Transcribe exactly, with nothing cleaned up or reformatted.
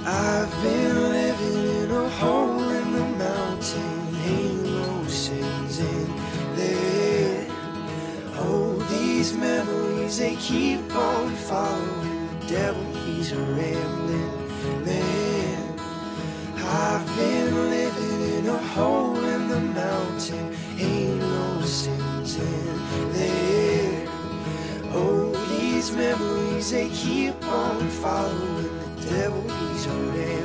I've been living in a hole in the mountain, ain't no sins in there. Oh, these memories, they keep on following the devil, he's a rambling man. I've been living in a hole in the mountain, ain't no sins in there. Oh, these memories, they keep on following the devil, he's a rambling man.